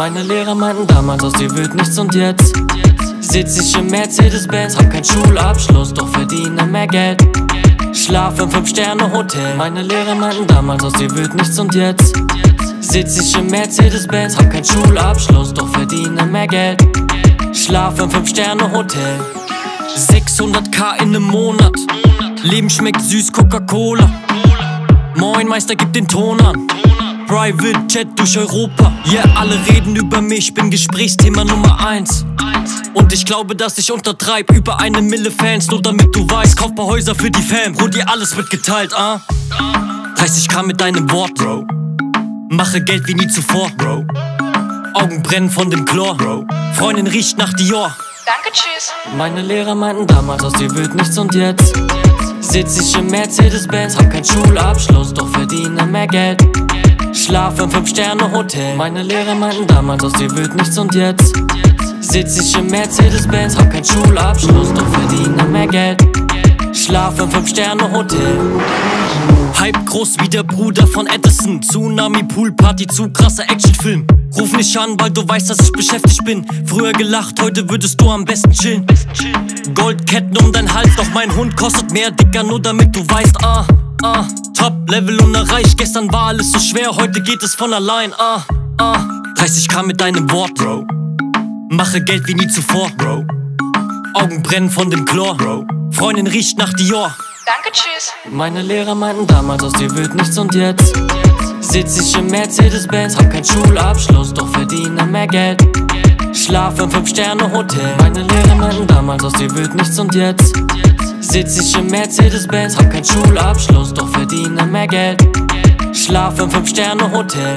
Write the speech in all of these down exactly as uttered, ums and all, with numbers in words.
Meine Lehrer meinten damals, aus dir wird nichts und jetzt sitz ich im Mercedes-Benz, hab keinen Schulabschluss, doch verdiene mehr Geld. Schlaf im Fünf-Sterne-Hotel. Meine Lehrer meinten damals, aus dir wird nichts und jetzt sitz ich im Mercedes-Benz, hab keinen Schulabschluss, doch verdiene mehr Geld. Schlaf im Fünf-Sterne-Hotel. sechshunderttausend in nem Monat. Leben schmeckt süß, Coca-Cola. Moin Meister, gib den Ton an. Private Jet durch Europa. Yeah, alle reden über mich, bin Gesprächsthema Nummer eins. Und ich glaube, dass ich untertreib. Über eine Mille Fans, nur damit du weißt. Kauf paar Häuser für die Fam, wo dir alles wird geteilt, ah? dreißig K mit deinem Wort, Bro. Mache Geld wie nie zuvor, Bro. Augen brennen von dem Chlor, Bro. Freundin riecht nach Dior. Danke, tschüss. Meine Lehrer meinten damals, aus dir wird nichts und jetzt sitz ich im Mercedes-Benz, hab keinen Schulabschluss, doch verdiene mehr Geld. Schlaf im Fünf-Sterne-Hotel. Meine Lehrer meinten damals, aus dir wird nichts und jetzt sitz ich im Mercedes-Benz, hab keinen Schulabschluss, doch verdiene mehr Geld. Schlaf im Fünf-Sterne-Hotel. Hype groß wie der Bruder von Edison. Tsunami, Poolparty, zu krasser Actionfilm. Ruf nicht an, weil du weißt, dass ich beschäftigt bin. Früher gelacht, heute würdest du am besten chillen. Goldketten um dein Hals, doch mein Hund kostet mehr, Dicker, nur damit du weißt, ah, ah. Top-Level unerreicht, gestern war alles so schwer, heute geht es von allein, ah, ah. dreißig K mit deinem Wort, Bro. Mache Geld wie nie zuvor, Bro. Augen brennen von dem Chlor, Bro. Freundin riecht nach Dior. Danke, tschüss. Meine Lehrer meinten damals, aus dir wird nichts und jetzt sitz ich im Mercedes-Benz, hab keinen Schulabschluss, doch verdiene mehr Geld. Schlaf im Fünf-Sterne-Hotel. Meine Lehrer meinten damals, aus dir wird nichts und jetzt sitz ich im Mercedes-Benz, hab keinen Schulabschluss, doch verdiene mehr Geld. Schlaf im Fünf-Sterne-Hotel.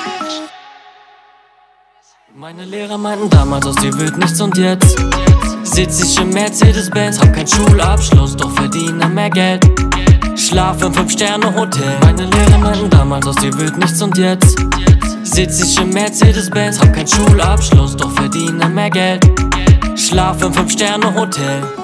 Meine Lehrer meinten damals, aus dir wird nichts und jetzt sitz ich im Mercedes-Benz, hab keinen Schulabschluss, doch verdiene mehr Geld. Schlaf im Fünf-Sterne-Hotel. Meine Lehrer meinten damals, aus dir wird nichts und jetzt sitz ich im Mercedes-Benz, hab keinen Schulabschluss, doch verdiene mehr Geld. Schlaf im Fünf-Sterne-Hotel.